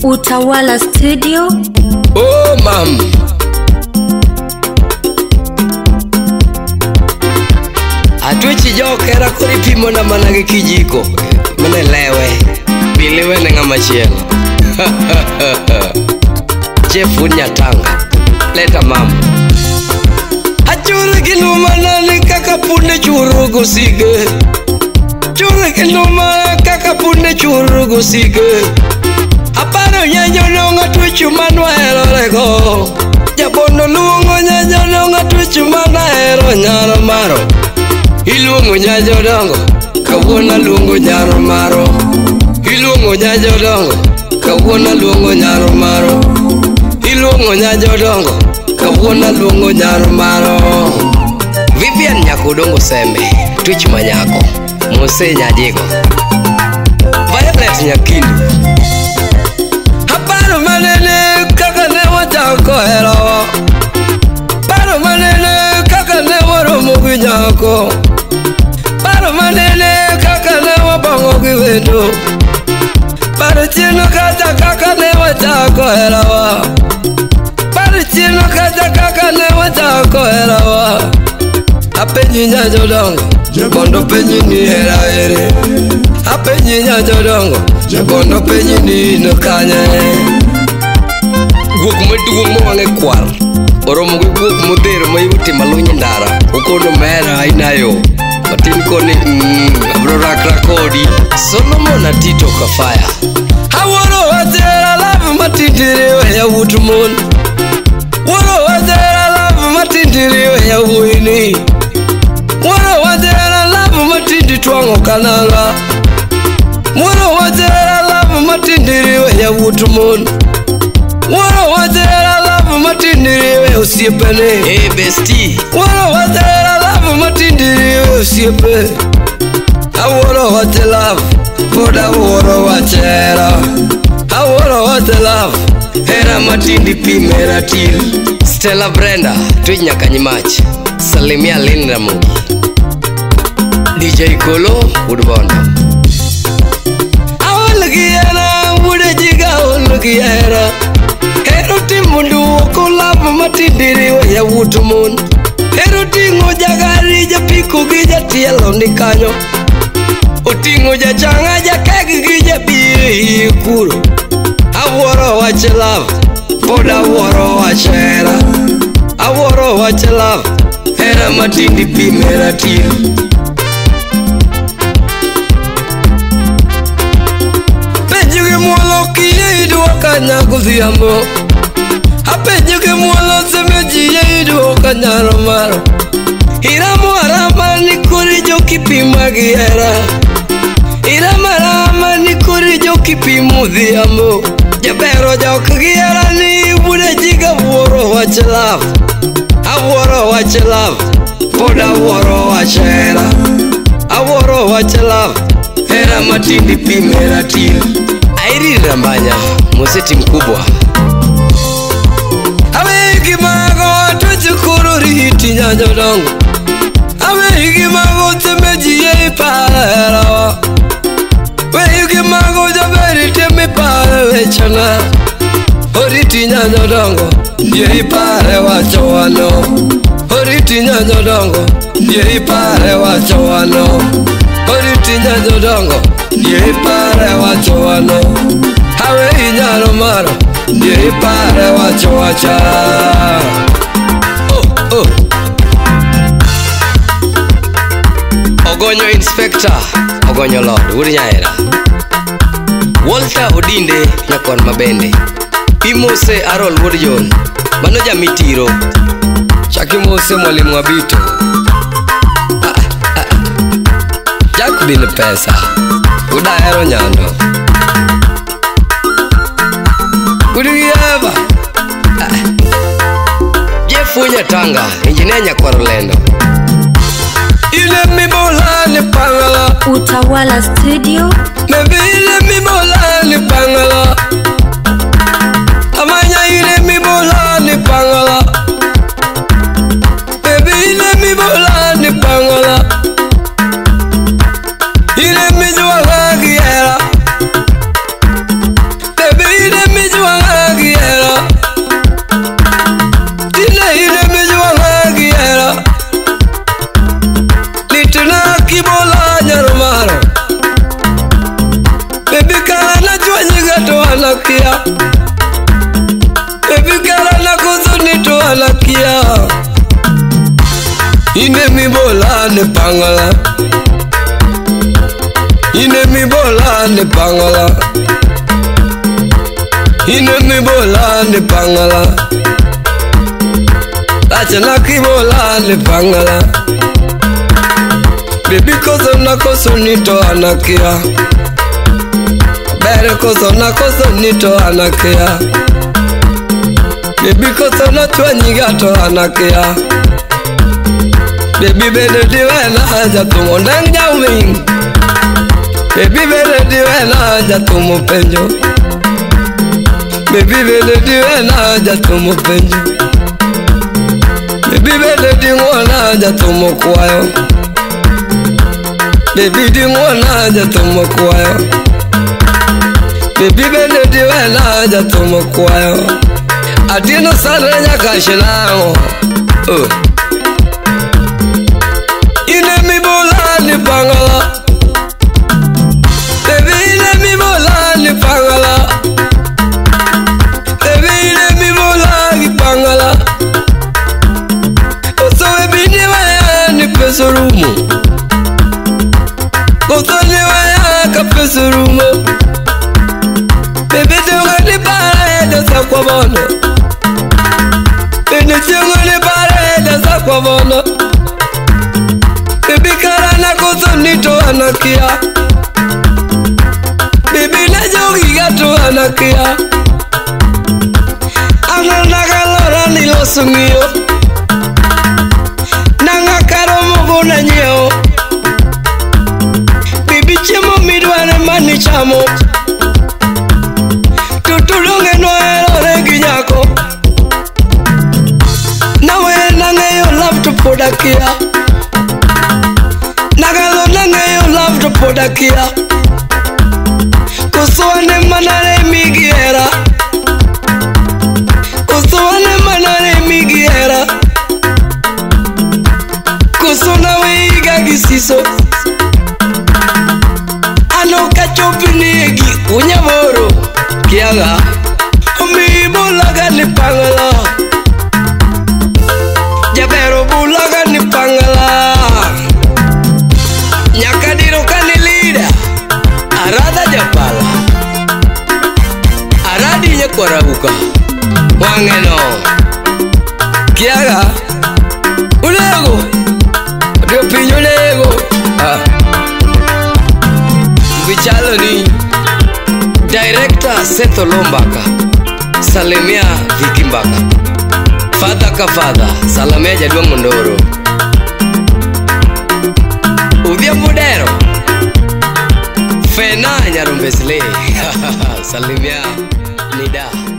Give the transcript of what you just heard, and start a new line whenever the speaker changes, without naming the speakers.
Utawala Studio.
Oh mam, atwechi jokera kori pimo na manage kijiko mane lewe biliwe ne ngama chielo. Jeff Nyatanga leta mama achuri kinuma nani kaka punde churugo sige, churi kinuma kaka punde churugo sige. Aparo nyanyo nonga tuchu manuero lego, jabono luongo nyanyo nonga tuchu manuero nyaro maro. Iluongo nyanyo dongo, kawuona luongo nyaro maro. Iluongo nyanyo dongo, kawuona luongo nyaro maro. Iluongo nyanyo dongo, kawuona luongo nyaro maro. Vivian Nyakudongo Sembe, tuchu manyako, Mose Nyajigo, Violet Nyakindu. Paro manene kaka ne wachako hero, paro manene kaka ne waromo gi nyako, paro manene kaka ne wabongo gi wendo, paro chieno kata kaka ne wachako hero, paro chieno kata kaka ne wachako hero. Apenyi nyanyo dongo, bondo penyi ni hera ere. Apenyi nyanyo dongo, bondo penyi ni no kanye. Guok maduong' mwange kwar oromo gi guok modhero mayuti malunyi ndara okono mera inayo matin koni abro rakra kodi Solomon Atito Kafaya. Aworo wazera love matindiri we ya wutumon, woro wazera love matindiri we ya wuini, woro wazera love matindi twango kananga, woro wazera love matindiri we ya wutumon, woro wazera love matindiri we osiepene. Hey bestie, woro wazera love matindiri we osiepe. Aworo wate love, koda woro wachera. Aworo wate love, hera matindi pimera til. Stella Brenda, tuj nyaka nyimach. Salimia Linda Mugi, DJ Kolo Woodbondo. Awalagiera, wudejiga awalagiera. Hero timundu okulavu matindiri we ya wutumon. Hero tingo jagari japiko gija tielo ni kanyo. Otingo jachanga jakegi gija biye kuro. Aworo wache love, poda aworo wachera. Aworo wache love, hera matindi pimera til. Penjuge mwolo kiye iduoka nyako ziyamo. Apenjuge mwolo semeji ye iduoka nyaro maro. Iramo arama ni kuri jo kipima giera. Iramo arama ni kuri jo kipimu ziyamo. Jabero jok giera ni bude jiga woro wache love. Aworo wache love, poda aworo wachera. Aworo wache love, hera matindi pimera til. Airi Rambanya, museti mkubwa. Awe ikimago tuchukuru rihiti nyanyo dongo. Awe ikimago temeji ye ipara. We ikimago jaberi temi pare wechana. Oriti nyanyo dongo, ye ipare wachowano. Oriti nyanyo dongo, ye ipare wachowano. Oriti nyanyo dongo, ye ipare wachowano. Hawe inyaro maro, ye ipare wachowacha. Oh, oh. Ogonyo Inspector, Ogonyo Lord, Uri Nyaera. Walter Odinde, Nyakon Mabende. Pimose Arol Woodjon, mano jamitiro. Chaki Mose Mwalimu Wabito. Jack bin pesa, udahero nyando. Kudigieva. Jeff Nyatanga, Engineer Nyakwarolendo. Ile mibola ni pangala.
Utawala Studio.
Maybe ile mibola ni pangala. Amanya ile mibola ni pangala. Baby ile mibola ni pangala. Ile mijola giera. Baby ile anakia Baby kara na koso nito anakia Ine mi bola ne pangala Ine mi bola ne pangala Ine mi bola ne pangala Tacha na ki bola ne pangala Baby koso na koso nito anakia Bere koso na koso nito anakia Baby koso na chwanyi gato anakia Baby bede diwe na haja tumo ndang jawing Baby bede diwe na haja tumo penjo Baby bede diwe na haja tumo penjo Baby bede diwe na haja tumo kwayo Baby diwe na haja tumo kwayo Baby bede diwe na haja tumo kwayo Adino sanre nyaka shilango Ine mi bola ni pangala Baby ine mi bola ni pangala Baby ine mi bola ni pangala Koso baby ni waya ni pesurumo Koso ni waya ka pesurumo Baby tunga ni para eda sa kwa bono Baby tunga ni para eda sa kwa bono Baby kara na koso nito anakia Baby na jogi gato anakia Ananda kalora nilo sungio Nanga karo mogo na nyeo Baby chemo midwane mani chamo Tutulunge noero regi nyako Nawe nangeyo love to podakia Nagalo nangeyo love to podakia Kusuane manare migiera Kusuane manare migiera Kusuna weiga gisiso Ano kachopinigi unyamoro Kiaga Mi bulaga ni pangala Jabero bulaga ni pangala Nyakadiro kanilida Arada japala Aradi nyekwarabuka Wangeno Kiaga Ulego Dio pinyo lego Vichalo ni Director Seto Lombaka Salemia Vikimbaka Fada kafada Salamia Jadwa Mondoro Udhia Budero Fena Nyarumbesle Salimia Nida